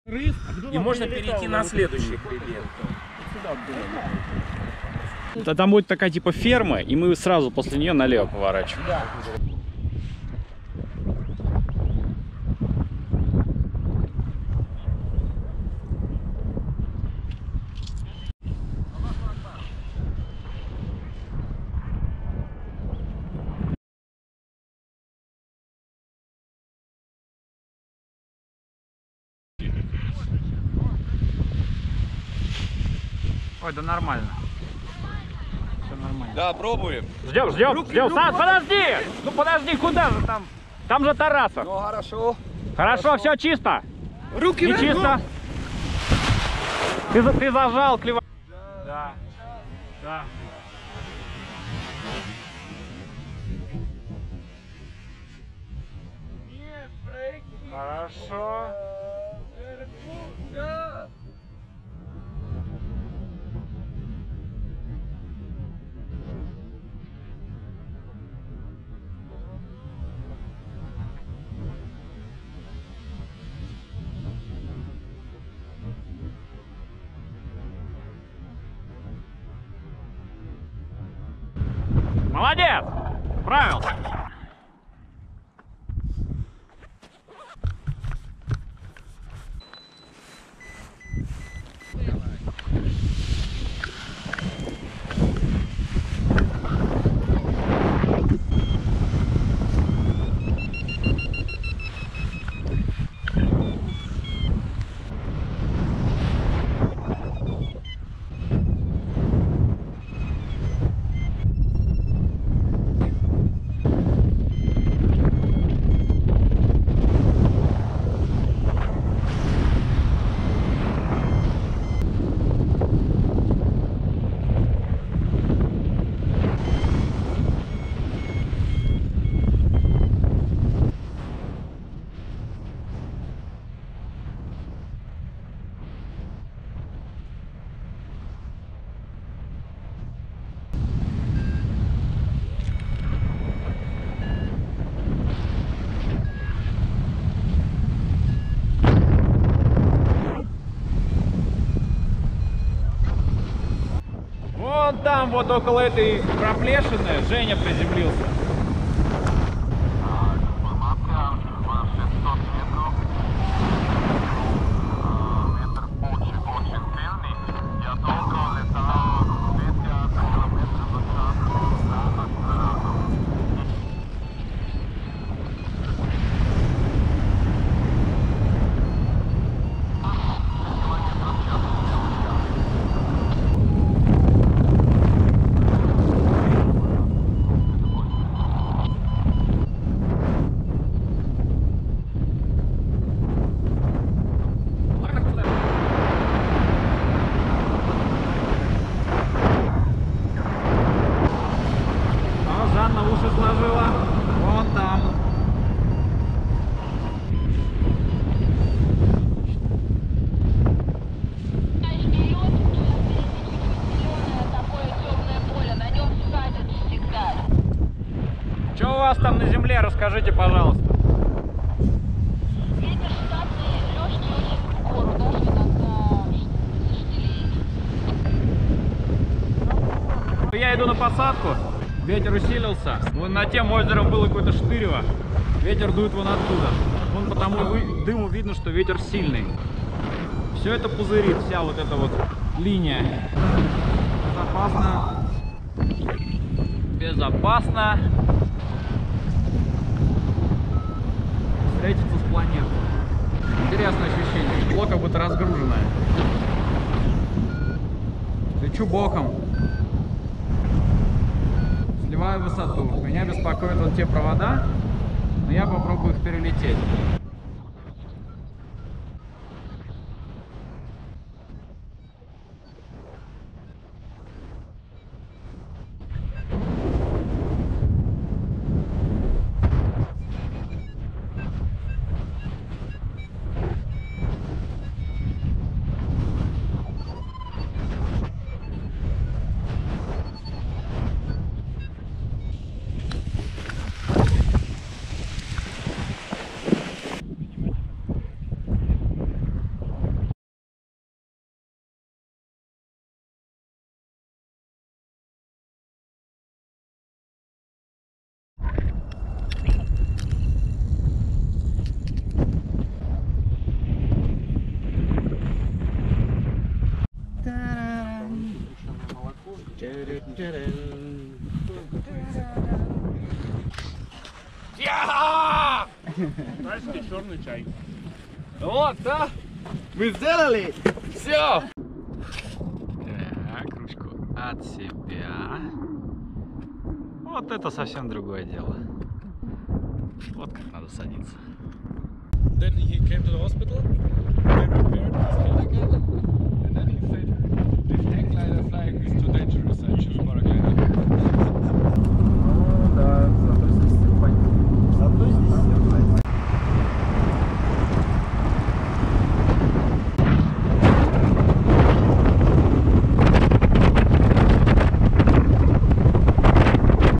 И можно перейти на следующий хребет. Там будет такая типа ферма, и мы сразу после нее налево поворачиваем. Да. Ой, да нормально. Все нормально. Да, пробуем. Ждем, ждем, ждем. Саш, подожди! Ну подожди, куда же там? Там же Тарасов. Ну хорошо. Хорошо, все чисто. Руки Не вверх. чисто. Ты зажал клева. Да. Да. Хорошо. Молодец! Справился! Вон там, вот около этой проплешины, Женя приземлился. Сложила вон там. Что у вас там на земле, расскажите, пожалуйста. Ветер штатный, легкий, очень в гору, даже иногда заштилит. Я иду на посадку. Ветер усилился. Вон над тем озером было какое-то штырево. Ветер дует вон оттуда. Вон по тому дыму видно, что ветер сильный. Все это пузырит, вся вот эта вот линия. Безопасно. Безопасно. Встретиться с планетой. Интересное ощущение. Тепло как будто разгруженное. Лечу боком. Сливаю высоту. Меня беспокоят вот те провода, но я попробую их перелететь. Дальше черный чай. Вот, да? Мы сделали! Все! Так, ручку от себя. Вот это совсем другое дело. Вот как надо садиться. Then he came to the hospital. They repaired his head again.